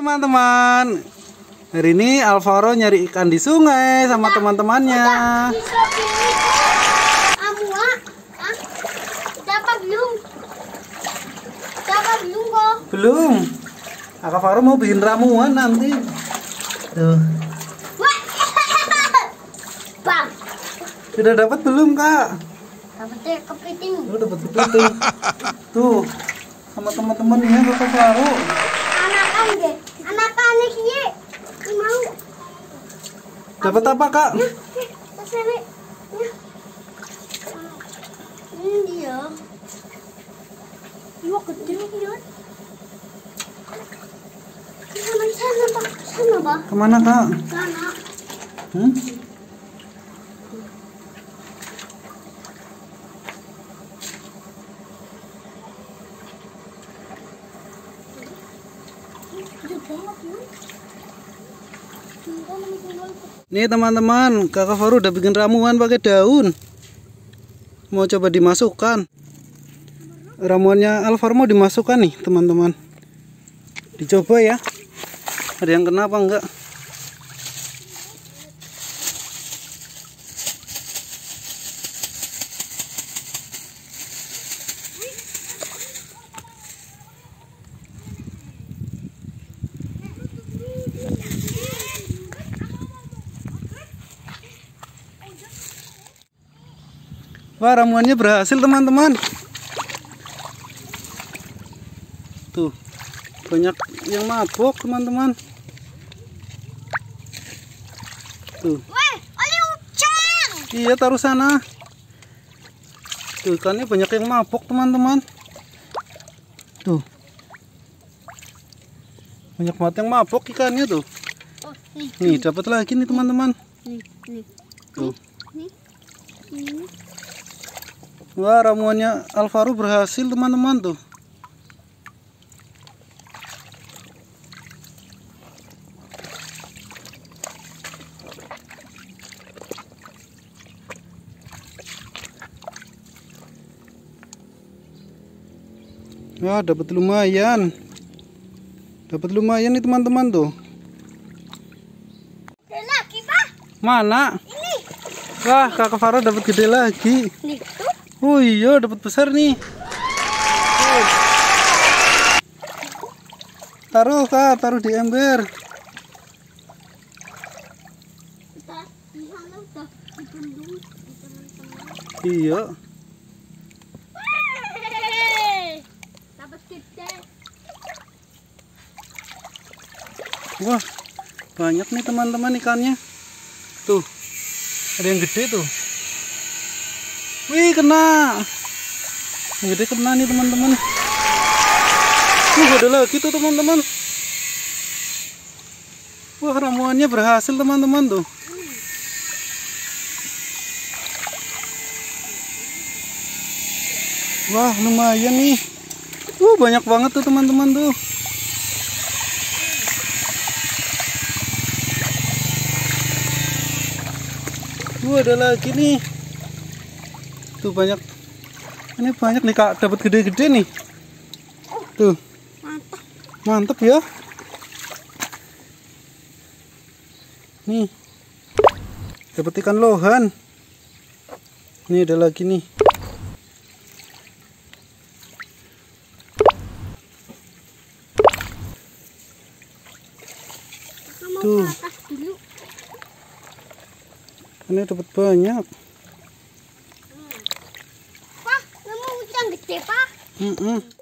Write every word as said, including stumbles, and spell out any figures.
teman-teman. Hari ini Alvaro nyari ikan di sungai sama teman-temannya. Belum. Alvaro mau bikin ramuan nanti. Tuh. Bang. Sudah dapat belum, Kak? Dapat kepiting. Tuh, dapat kepiting. Tuh. Sama teman-temannya Kak Alvaro. Anakan deh. Anakan iki. Mau. Dapat apa, Kak? Kesini. Ini dia. Iwak gede ya. Sana sana Pak. Sana Pak. Kemana, Kak? Sana. Hmm? Nih teman-teman, Kakak Faru udah bikin ramuan pakai daun. Mau coba dimasukkan. Ramuannya Alvaro mau dimasukkan nih teman-teman. Dicoba ya. Ada yang kena apa enggak? Wah, ramuannya berhasil teman-teman. Tuh, banyak yang mabok teman-teman. Tuh. Weh, oli ucang. Iya, taruh sana. Tuh, ikannya banyak yang mabok teman-teman. Tuh. Banyak banget yang mabok ikannya tuh. Oh, nih. Nih, dapat lagi nih teman-teman. Nih, nih. Tuh. Nih. Nih. Wah, ramuannya Alvaro berhasil teman-teman tuh. Wah, dapat lumayan. Dapat lumayan nih teman-teman tuh. Ada lagi, Pak. Mana? Ini. Wah, Kakak Farah dapat gede lagi. Nih, tuh. Oh iya, dapat besar nih. Tuh. Taruh, Kak, taruh di ember. Kita di sana udah dibendung di teman-teman. Iya. Wey, dapat gede. Wah, banyak nih teman-teman ikannya. Tuh, ada yang gede tuh. Wih, kena. Yang gede kena nih teman-teman. Wah, ada lagi tuh teman-teman. Wah, ramuannya berhasil teman-teman tuh. Wah, lumayan nih. Wah, banyak banget tuh teman-teman tuh. Wah, ada lagi nih. Tuh banyak. Ini banyak nih, Kak. Dapat gede-gede nih. Tuh. Mantap. Mantap ya. Nih. Dapat ikan lohan. Nih ada lagi nih. Mau Tuh. ke atas dulu. Ini dapat banyak. Pak, kamu ucang gede, Pak. Mm-mm.